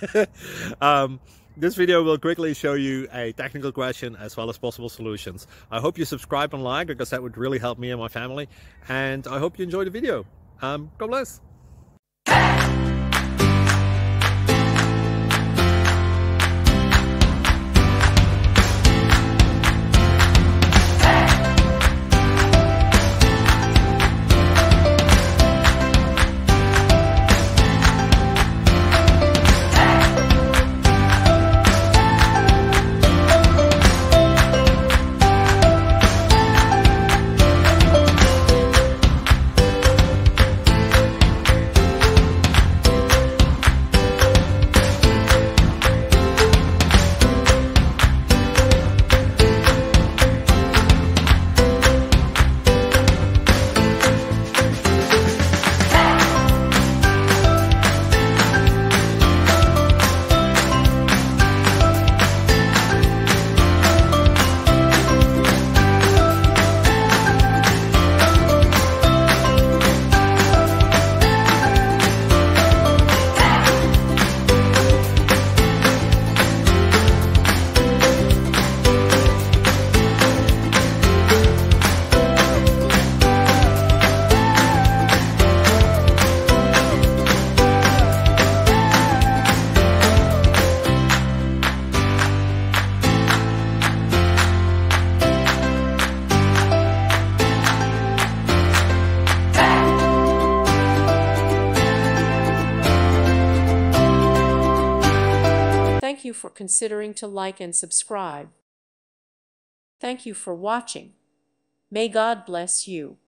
This video will quickly show you a technical question as well as possible solutions. I hope you subscribe and like, because that would really help me and my family. And I hope you enjoy the video. God bless. Thank you for considering to like and subscribe. Thank you for watching. May God bless you.